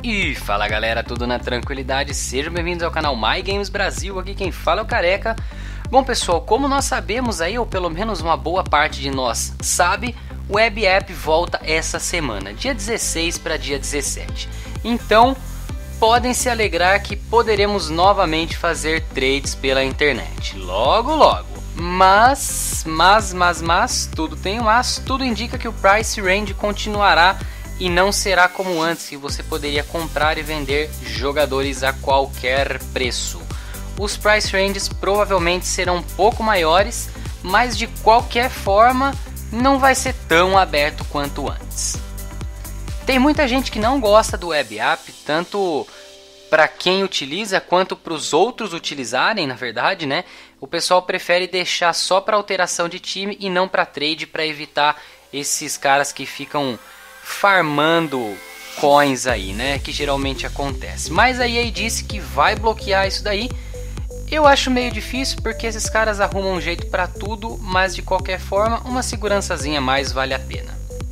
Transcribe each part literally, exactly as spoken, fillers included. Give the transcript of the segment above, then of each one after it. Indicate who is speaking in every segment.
Speaker 1: E fala galera, tudo na tranquilidade, sejam bem-vindos ao canal My Games Brasil, aqui quem fala é o Careca. Bom pessoal, como nós sabemos aí, ou pelo menos uma boa parte de nós sabe, o Web App volta essa semana, dia dezesseis para dia dezessete. Então, podem se alegrar que poderemos novamente fazer trades pela internet, logo logo. Mas, mas, mas, mas, tudo tem um mas, tudo indica que o Price Range continuará e não será como antes, que você poderia comprar e vender jogadores a qualquer preço. Os Price Ranges provavelmente serão um pouco maiores, mas de qualquer forma não vai ser tão aberto quanto antes. Tem muita gente que não gosta do Web App, tanto para quem utiliza quanto para os outros utilizarem, na verdade, né? O pessoal prefere deixar só para alteração de time e não para trade, para evitar esses caras que ficam farmando coins aí, né? Que geralmente acontece. Mas a E A disse que vai bloquear isso daí. Eu acho meio difícil porque esses caras arrumam um jeito para tudo, mas de qualquer forma, uma segurançazinha a mais vale a pena.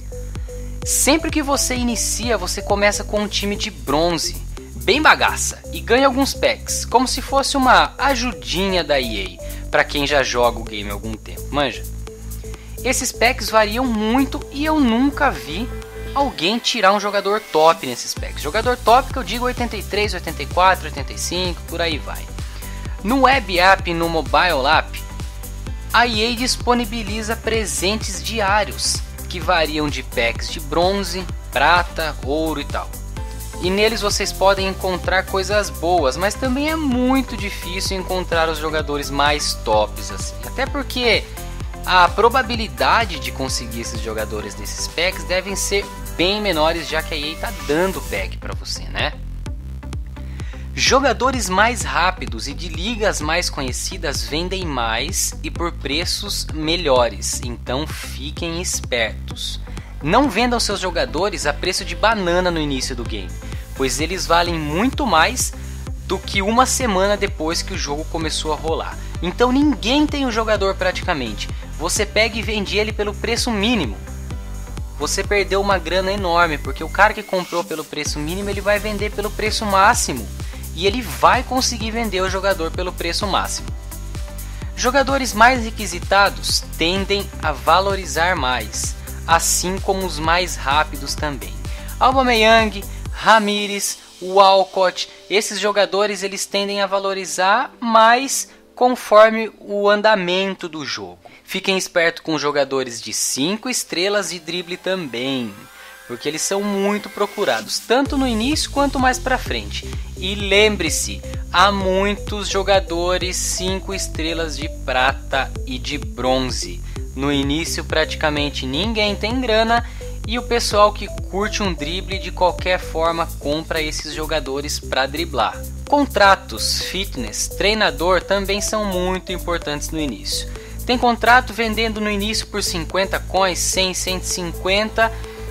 Speaker 1: Sempre que você inicia, você começa com um time de bronze, bem bagaça, e ganha alguns packs, como se fosse uma ajudinha da E A, para quem já joga o game há algum tempo, manja? Esses packs variam muito e eu nunca vi alguém tirar um jogador top nesses packs. Jogador top que eu digo oitenta e três, oitenta e quatro, oitenta e cinco, por aí vai. No Web App e no Mobile App, a E A disponibiliza presentes diários, que variam de packs de bronze, prata, ouro e tal. E neles vocês podem encontrar coisas boas, mas também é muito difícil encontrar os jogadores mais tops assim. Até porque a probabilidade de conseguir esses jogadores desses packs devem ser bem menores, já que a E A está dando pack para você, né? Jogadores mais rápidos e de ligas mais conhecidas vendem mais e por preços melhores, então fiquem espertos. Não vendam seus jogadores a preço de banana no início do game, pois eles valem muito mais do que uma semana depois que o jogo começou a rolar. Então ninguém tem o jogador praticamente, você pega e vende ele pelo preço mínimo. Você perdeu uma grana enorme, porque o cara que comprou pelo preço mínimo, ele vai vender pelo preço máximo. E ele vai conseguir vender o jogador pelo preço máximo. Jogadores mais requisitados tendem a valorizar mais, assim como os mais rápidos também. Aubameyang, Ramires, Walcott, esses jogadores eles tendem a valorizar mais conforme o andamento do jogo. Fiquem espertos com jogadores de cinco estrelas de drible também, porque eles são muito procurados, tanto no início quanto mais pra frente. E lembre-se, há muitos jogadores cinco estrelas de prata e de bronze. No início praticamente ninguém tem grana e o pessoal que curte um drible de qualquer forma compra esses jogadores para driblar. Contratos, fitness, treinador também são muito importantes no início. Tem contrato vendendo no início por cinquenta coins, cem, cento e cinquenta.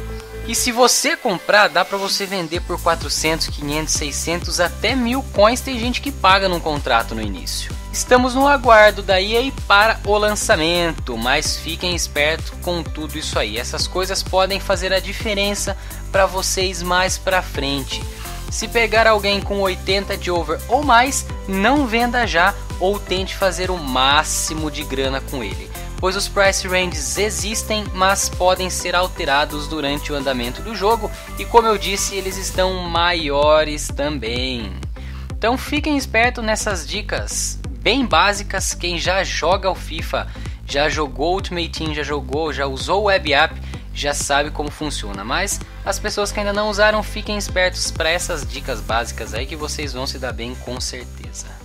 Speaker 1: E se você comprar, dá para você vender por quatrocentos, quinhentos, seiscentos, até mil coins. Tem gente que paga num contrato no início. Estamos no aguardo da E A para o lançamento, mas fiquem espertos com tudo isso aí. Essas coisas podem fazer a diferença para vocês mais para frente. Se pegar alguém com oitenta de over ou mais, não venda já ou tente fazer o máximo de grana com ele, pois os price ranges existem, mas podem ser alterados durante o andamento do jogo e, como eu disse, eles estão maiores também. Então fiquem espertos nessas dicas bem básicas. Quem já joga o FIFA, já jogou Ultimate Team, já jogou, já usou o Web App, já sabe como funciona, mas as pessoas que ainda não usaram, fiquem espertos para essas dicas básicas aí que vocês vão se dar bem com certeza.